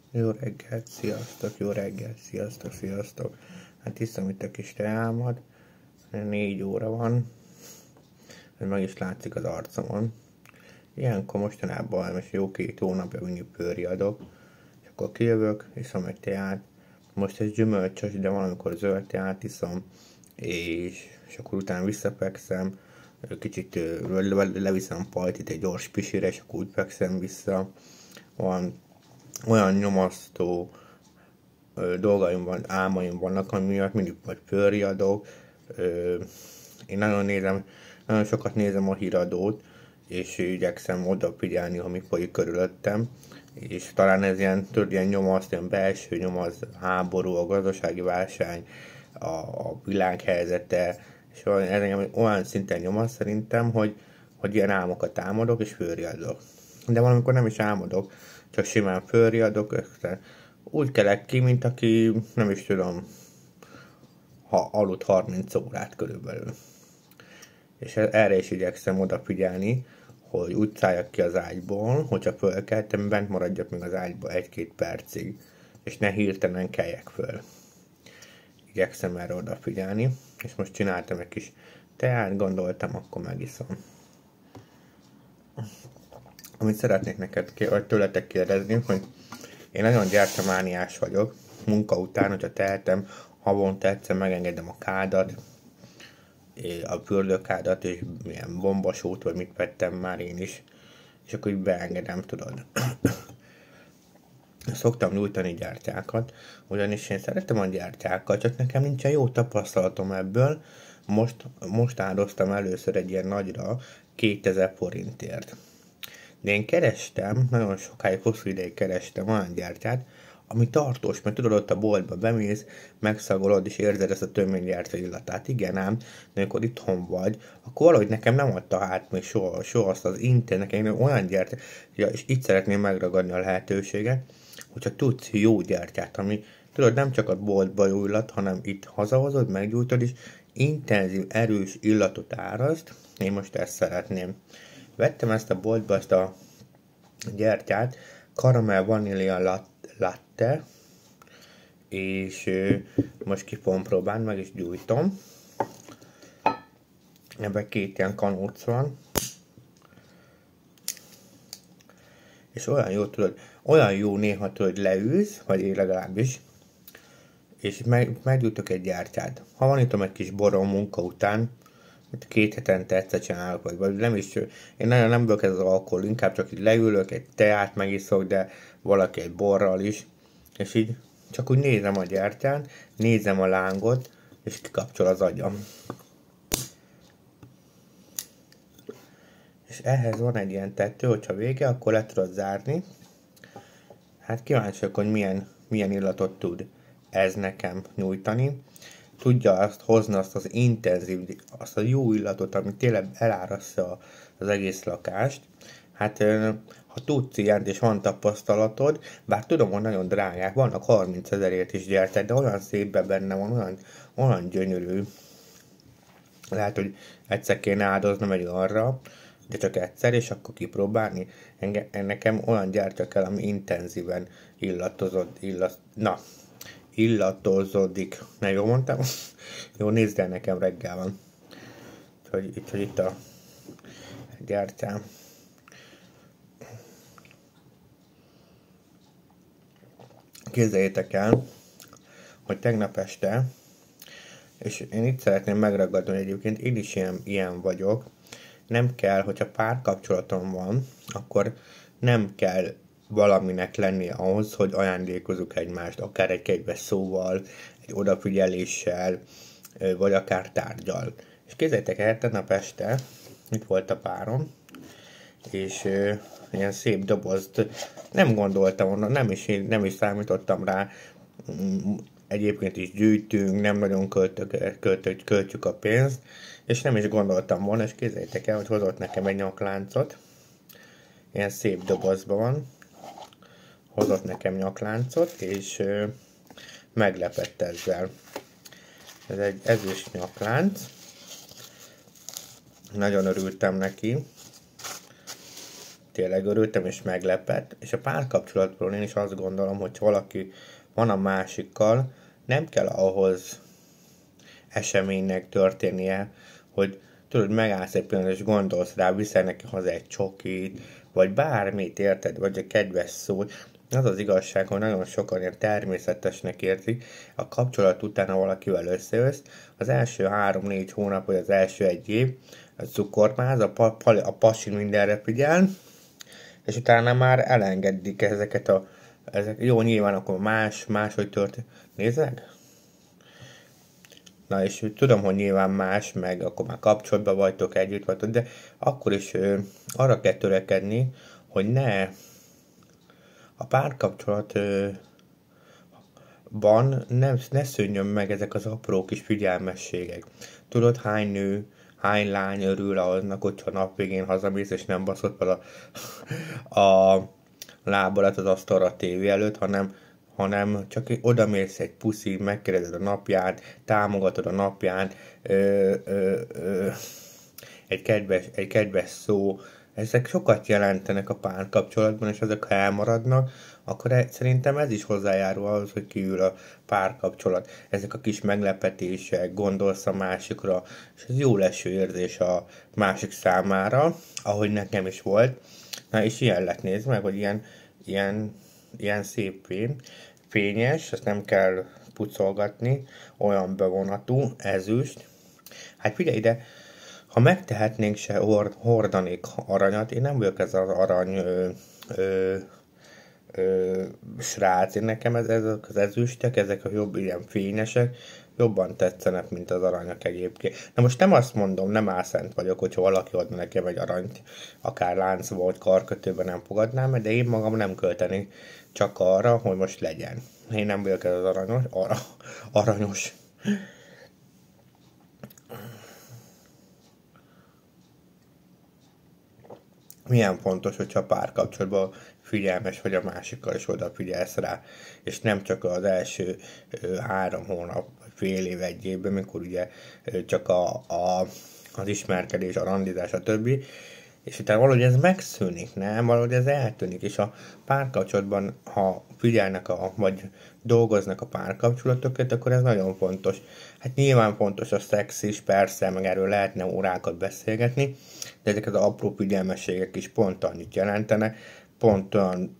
Jó reggelt, sziasztok, jó reggelt, sziasztok, sziasztok. Hát iszom itt a kis teámat, 4 óra van, ez meg is látszik az arcomon. Ilyenkor mostanában most jó 2 hónapja mindig pőriadok, és akkor kijövök, iszom egy teát. Most ez gyümölcsös, de valamikor zöld teát iszom, és akkor utána visszapekszem, kicsit leviszem pajtit egy gyors pisire, és akkor úgy pekszem vissza. Olyan nyomasztó dolgaim van, álmaim vannak, ami miatt mindig vagy pőriadok. Én nagyon sokat nézem a híradót, és igyekszem odafigyelni, ami folyik körülöttem, és talán ez ilyen, tudod, ilyen nyomaszt, ilyen belső nyomasz, háború, a gazdasági válság, a világ helyzete, és ez engem olyan szinten nyomaszt szerintem, hogy ilyen álmokat álmodok, és fölriadok. De valamikor nem is álmodok, csak simán fölriadok, úgy kelek ki, mint aki, nem is tudom, ha aludt 30 órát körülbelül. És erre is igyekszem odafigyelni, hogy úgy szálljak ki az ágyból, hogyha fölkeltem, bent maradjak még az ágyba 1-2 percig, és ne hirtelen keljek föl. Igyekszem erre odafigyelni, és most csináltam egy kis teát, gondoltam, akkor megiszom. Amit szeretnék vagy tőletek kérdezni, hogy én nagyon gyertyamániás vagyok, munka után, hogyha tehetem, havonta egyszer megengedem a kádat, a fürdőkádat, és ilyen bombasót, vagy mit vettem már én is, és akkor így beengedem, tudod. Szoktam nyújtani gyertyákat, ugyanis én szeretem a gyertyákat, csak nekem nincsen jó tapasztalatom ebből. Most áldoztam először egy ilyen nagyra 2000 forintért. De én kerestem, nagyon sokáig, hosszú ideig kerestem olyan gyertyát, ami tartós, mert tudod, ott a boltba bemész, megszagolod, és érzed ezt a töménygyertya illatát. Igen ám, de amikor itthon vagy, akkor valahogy nekem nem adta át még soha azt az nekem olyan gyertya, és itt szeretném megragadni a lehetőséget, hogyha tudsz jó gyertyát, ami tudod, nem csak a boltba jó illat, hanem itt hazahozod, meggyújtod, és intenzív, erős illatot áraszt. Én most ezt szeretném. Vettem ezt a boltba, ezt a gyertyát, karamell vanília latte, és most ki fogom próbálni, meg is gyújtom. Ebben 2 ilyen kanóc van. És olyan jó, tudod, olyan jó néha, tudod, leülsz, vagy én legalábbis, és meggyújtok egy gyertyát. Ha van itt egy kis borom munka után, 2 hetente egyszer csinálok, vagy nem is, én nagyon nem bők ez az alkohol, inkább csak így leülök, egy teát megiszok, de valaki egy borral is, és így csak úgy nézem a gyertyán, nézem a lángot, és kikapcsol az agyam. És ehhez van egy ilyen tető, hogyha vége, akkor le tudod zárni. Hát kíváncsiak, hogy milyen illatot tud ez nekem nyújtani. Tudja azt hozni, azt az intenzív, azt a jó illatot, ami tényleg elárasztja az egész lakást. Hát, ha tudsz ilyent és van tapasztalatod, bár tudom, hogy nagyon drágák, vannak 30 000-ért is gyertek, de olyan szépben benne van, olyan gyönyörű. Lehet, hogy egyszer kéne áldoznom egy arra, de csak egyszer, és akkor kipróbálni. Nekem olyan gyertya kell, ami intenzíven illatozódik. Ne, jól mondtam? Jó, nézd el, nekem reggel van. Hogy itt a gyertyám. Képzeljétek el, hogy tegnap este, és én itt szeretném megragadni, hogy egyébként én is ilyen vagyok, nem kell, hogyha párkapcsolatom van, akkor nem kell valaminek lenni ahhoz, hogy ajándékozunk egymást, akár egy kedves szóval, egy odafigyeléssel, vagy akár tárgyal. És képzeljétek el, tegnap este itt volt a párom, és ilyen szép dobozt nem gondoltam volna, nem is számítottam rá, egyébként is gyűjtünk, nem nagyon költjük a pénzt, és nem is gondoltam volna, és képzeljétek el, hogy hozott nekem egy nyakláncot, ilyen szép dobozban van, hozott nekem nyakláncot, és meglepett ezzel. Ez egy ezüst nyaklánc, nagyon örültem neki, tényleg örültem és meglepett, és a párkapcsolatról én is azt gondolom, hogy valaki van a másikkal, nem kell ahhoz eseménynek történnie, hogy tudod, megállsz egy pillanat és gondolsz rá, viszel neki haza egy csokit, vagy bármit, érted, vagy a kedves szót. Az az igazság, hogy nagyon sokan ilyen természetesnek érzik, a kapcsolat után, ha valakivel összejössz, az első 3-4 hónap, vagy az első 1 év, a cukormáz, a pasi mindenre figyel, és utána már elengedik jó, nyilván akkor máshogy történik. Nézzek? Na és tudom, hogy nyilván más, meg akkor már kapcsolatban vagytok, együtt vagytok, de akkor is arra kell törekedni, hogy a párkapcsolatban ne szűnjön meg ezek az apró kis figyelmességek. Tudod, hány nő, hány lány örül annak, hogyha nap végén hazamész, és nem baszott fel a lábadat az asztalra a tévé előtt, hanem csak odamész egy puszi, megkérdezed a napját, támogatod a napján, egy kedves szó, ezek sokat jelentenek a párkapcsolatban, és ezek ha elmaradnak, akkor szerintem ez is hozzájárul ahhoz, hogy kiül a párkapcsolat. Ezek a kis meglepetések, gondolsz a másikra, és ez jó leső érzés a másik számára, ahogy nekem is volt. Na és ilyen lett, nézd meg, hogy ilyen szép fényes, ezt nem kell pucolgatni, olyan bevonatú, ezüst. Hát figyelj ide, ha megtehetnénk, se hordanék aranyat, én nem vagyok ez az arany srác, én nekem ezek az ezüstek, ezek a jobb ilyen fényesek, jobban tetszenek, mint az aranyak egyébként. Na most nem azt mondom, nem álszent vagyok, hogyha valaki adna nekem egy aranyt, akár láncba vagy karkötőben nem fogadnám, de én magam nem költenék csak arra, hogy most legyen. Én nem vagyok ez az aranyos. Milyen fontos, hogyha párkapcsolatban figyelmes vagy a másikkal, és odafigyelsz rá, és nem csak az első 3 hónap, fél év, 1 évben, mikor ugye csak az ismerkedés, a randizás, a többi, és utána valahogy ez megszűnik, nem? Valahogy ez eltűnik, és a párkapcsolatban, ha figyelnek, vagy dolgoznak a párkapcsolatokat, akkor ez nagyon fontos. Hát nyilván fontos a szex is, persze, meg erről lehetne órákat beszélgetni, de ezek az apró figyelmességek is pont annyit jelentenek, pont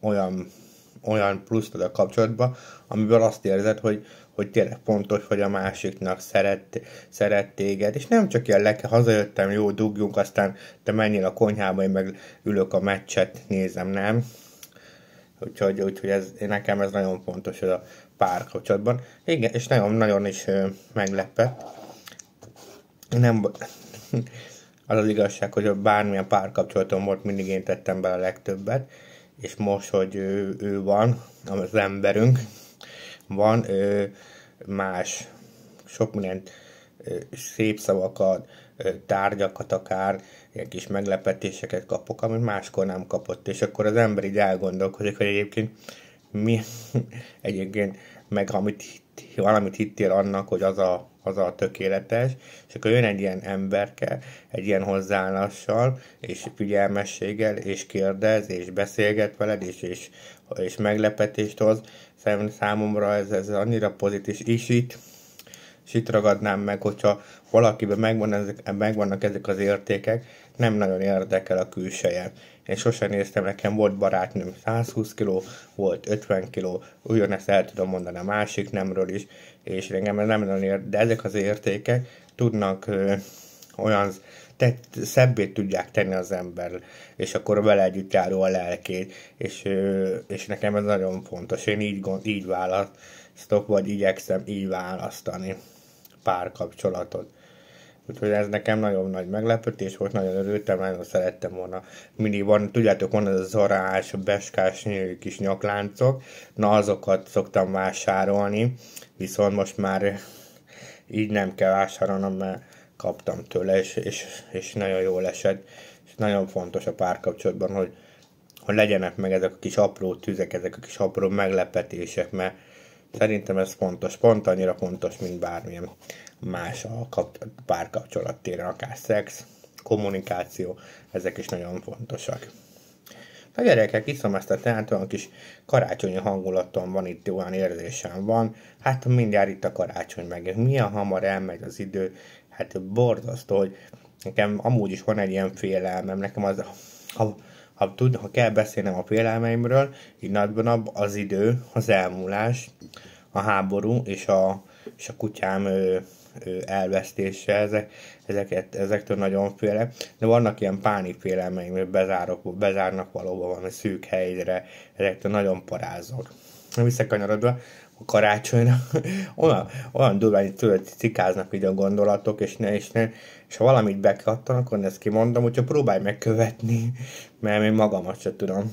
olyan pluszt ad a kapcsolatba, amiből azt érzed, hogy tényleg fontos, hogy a másiknak szeret téged, és nem csak ilyen hazajöttem, jó, dugjunk, aztán te menjél a konyhába, én meg ülök a meccset, nézem, nem? Úgyhogy nekem ez nagyon fontos a párkapcsolatban. Igen, és nagyon is meglepett. Nem, az igazság, hogy bármilyen párkapcsolatom volt, mindig én tettem bele a legtöbbet, és most, hogy ő van, az emberünk van, más, sok minden szép szavakat, tárgyakat akár, ilyen kis meglepetéseket kapok, amit máskor nem kapott, és akkor az ember így elgondolkodik, hogy egyébként mi egyébként meg valamit hittél annak, hogy az a tökéletes, és akkor jön egy ilyen emberke, egy ilyen hozzáállással, és figyelmességgel, és kérdez, és beszélget veled, és meglepetést hoz. Számomra ez annyira pozitív, és itt ragadnám meg, hogyha valakiben megvannak ezek az értékek, nem nagyon érdekel a külseje. Én sosem néztem, nekem volt barátnőm 120 kg, volt 50 kg, ugyanezt el tudom mondani a másik nemről is, és engem ez nem nagyon érdekel, de ezek az értékek tudnak olyan szebbé tudják tenni az ember, és akkor vele együtt járó a lelkét, és nekem ez nagyon fontos. Én így választok, vagy igyekszem így választani párkapcsolatot. Úgyhogy ez nekem nagyon nagy meglepetés volt, nagyon örültem, nagyon szerettem volna. Mindig van, tudjátok, van ez a zarás, beskás kis nyakláncok, na azokat szoktam vásárolni, viszont most már így nem kell vásárolnom, mert kaptam tőle, és nagyon jól esett. És nagyon fontos a párkapcsolatban, hogy legyenek meg ezek a kis apró tüzek, ezek a kis apró meglepetések, mert szerintem ez fontos, pont annyira fontos, mint bármilyen más a párkapcsolat téren, akár szex, kommunikáció, ezek is nagyon fontosak. A gyerekek, iszom ezt a teát, olyan kis karácsonyi hangulatom van itt, olyan érzésem van. Hát mindjárt itt a karácsony meg. Milyen hamar elmegy az idő. Hát borzasztó, hogy nekem amúgy is van egy ilyen félelmem. Nekem az, ha kell beszélnem a félelmeimről, így nagyban az idő, az elmúlás, a háború és a kutyám elvesztése, ezektől nagyon félek, de vannak ilyen pánikfélelmeim, hogy bezárnak valahova valami szűk helyre, ezektől nagyon parázok. Visszakanyarodva a karácsonyra, olyan durván, hogy tőled cikáznak így a gondolatok, és ha valamit bekattanak, akkor ezt kimondom, hogyha próbálj megkövetni, mert én magamat sem tudom.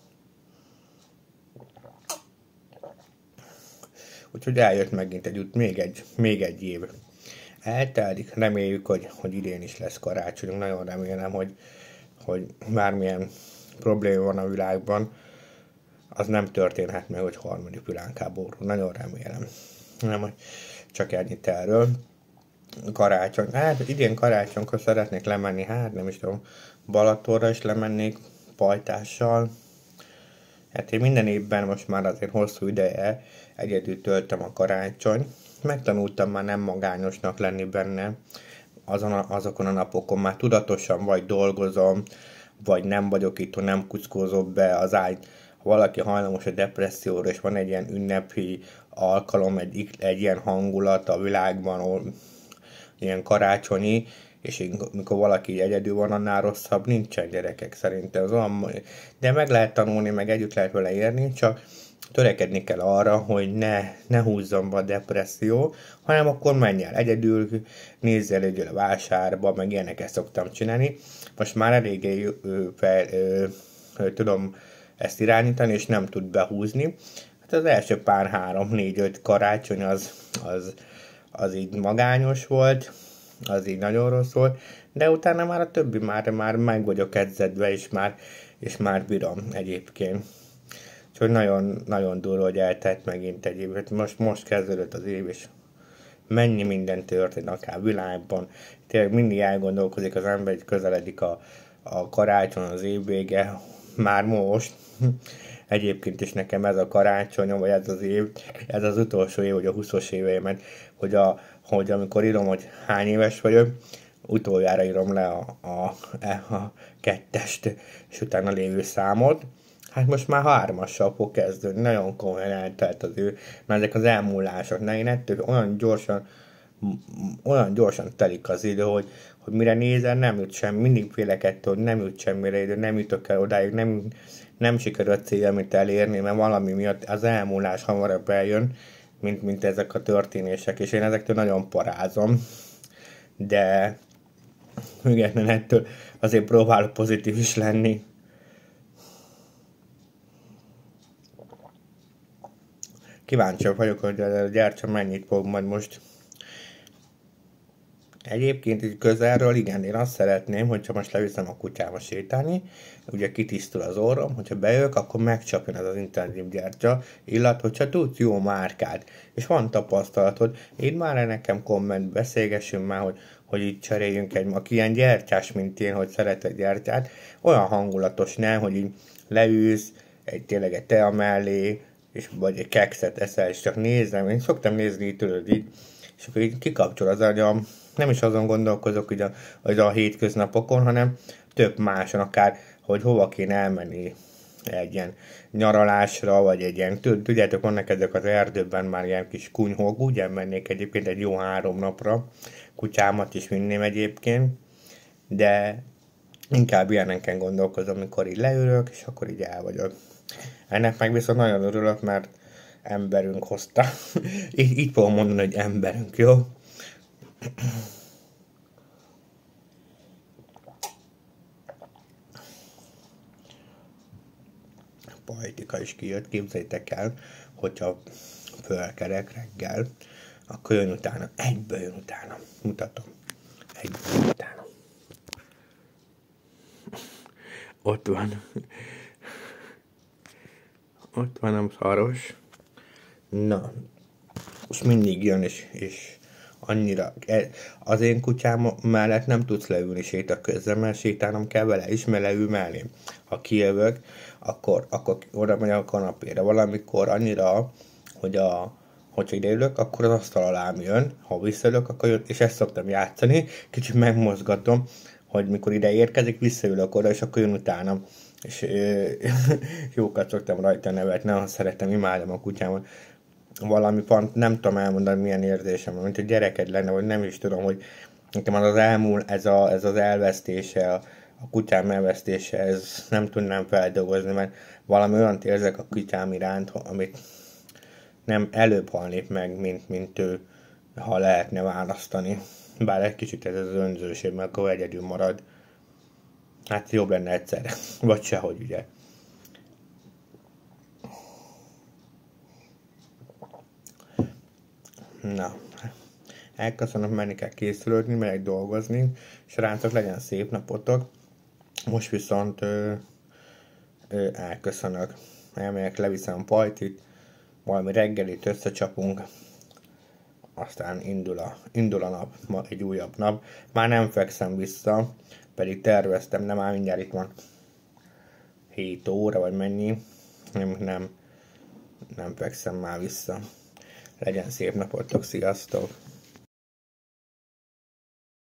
Úgyhogy eljött megint még egy év. Eltelik, reméljük, hogy idén is lesz karácsonyunk. Nagyon remélem, hogy bármilyen probléma van a világban, az nem történhet meg, hogy harmadik világháború. Nagyon remélem. Nem, csak ennyit erről. Karácsony. Hát idén karácsonykor szeretnék lemenni, hát nem is tudom, Balatonra is lemennék pajtással. Hát én minden évben most már azért hosszú ideje egyedül töltöm a karácsony. Megtanultam már nem magányosnak lenni benne. Azokon a napokon már tudatosan vagy dolgozom, vagy nem vagyok itt, nem kuckózom be az ágy. Ha valaki hajlamos a depresszióra, és van egy ilyen ünnepi alkalom, egy ilyen hangulat a világban, ilyen karácsonyi, és mikor valaki egyedül van, annál rosszabb nincsen, gyerekek, szerintem. De meg lehet tanulni, meg együtt lehet vele érni, csak törekedni kell arra, hogy ne húzzon be a depresszió, hanem akkor menj el egyedül, nézz el egyedül a vásárba, meg ilyeneket szoktam csinálni. Most már eléggé tudom ezt irányítani, és nem tud behúzni. Hát az első pár 3-4-5 karácsony az így magányos volt, az így nagyon rossz volt, de utána már a többi már meg vagyok edzedve, és már bírom egyébként. Úgyhogy nagyon, nagyon durva, hogy eltelt megint egy év. Most kezdődött az év, és mennyi minden történt akár világban. Tényleg mindig elgondolkozik az ember, hogy közeledik a karácsony, az év vége, már most. Egyébként is nekem ez a karácsonyom, vagy ez az év, ez az utolsó év, vagy a 20-os éveimet, hogy amikor írom, hogy hány éves vagyok, utoljára írom le a kettest, és utána lévő számot. Hát most már 3-assal fog kezdődni, nagyon komolyan eltelt az ő, mert ezek az elmúlások, én ettől olyan gyorsan telik az idő, hogy mire nézel, nem jut sem, mindig félek ettől, hogy nem jut semmire idő, nem jutok el odáig, nem sikerül a cél, amit elérni, mert valami miatt az elmúlás hamarabb eljön, mint ezek a történések, és én ezektől nagyon parázom, de függetlenül ettől azért próbálok pozitív is lenni. Kíváncsi vagyok, hogy a gyertya mennyit fog majd most. Egyébként így közelről, igen, én azt szeretném, hogyha most leviszem a kutyába sétálni, ugye kitisztul az orrom, hogyha bejövök, akkor megcsapjon ez az intenzív gyertya illat, hogyha tudsz jó márkát, és van tapasztalatod, így már nekem komment, beszélgessünk már, hogy így cseréljünk aki ilyen gyertyás, mint én, hogy szereted gyertyát, olyan hangulatos, nem, hogy így leülsz, tényleg egy tea mellé, vagy egy kekszet eszel, és csak nézem, én szoktam nézni tőled így, és akkor így kikapcsol az agyam, nem is azon gondolkozok, hogy a hétköznapokon, hanem több máson, akár, hogy hova kéne elmenni egy ilyen nyaralásra, vagy egy ilyen, tudjátok, vannak ezek az erdőben már ilyen kis kunyhók, úgy elmennék egyébként egy jó 3 napra, kutyámat is vinném egyébként, de inkább ilyeneken gondolkozom, amikor így leülök, és akkor így el vagyok. Ennek meg viszont nagyon örülök, mert emberünk hozta. Így fogom mondani, hogy emberünk, jó? Poetika is kijött, képzeljétek el, hogyha fölkerek reggel, akkor jön utána, egyből jön utána. Mutatom. Egyből jön utána. Ott van. Ott van a szaros. Na, most mindig jön, és Annyira. Az én kutyám mellett nem tudsz leülni séta közben, mert sétálnom kell vele is, mert leül mellém. Ha kijövök, akkor oda megyek a kanapére. Valamikor annyira, hogyha ideülök, akkor az asztal alám jön, ha visszaülök, akkor jön, és ezt szoktam játszani, kicsit megmozgatom, hogy mikor ide érkezik, visszaülök oda, és akkor jön utánam. És jókat szoktam rajta nevetni, nagyon szeretem, imádom a kutyámat. Valami pont, nem tudom elmondani, milyen érzésem van, mint egy gyereked lenne, vagy nem is tudom, hogy nekem az elmúlt, ez az elvesztése, a kutyám elvesztése, ez nem tudnám feldolgozni, mert valami olyant érzek a kutyám iránt, amit nem előbb halnék meg, mint ő, ha lehetne választani. Bár egy kicsit ez az önzőség, mert akkor egyedül marad. Hát jobb lenne egyszer, vagy sehogy, ugye. Na, elköszönöm, menni kell készülődni, megyek dolgozni. Srácok, legyen szép napotok. Most viszont elköszönök. Elmegyek, leviszem a pajtit, valami reggelit összecsapunk, aztán indul a nap, ma egy újabb nap. Már nem fekszem vissza, pedig terveztem, nem áll, mindjárt itt van 7 óra, vagy mennyi. Nem fekszem már vissza. Legyen szép napotok, sziasztok!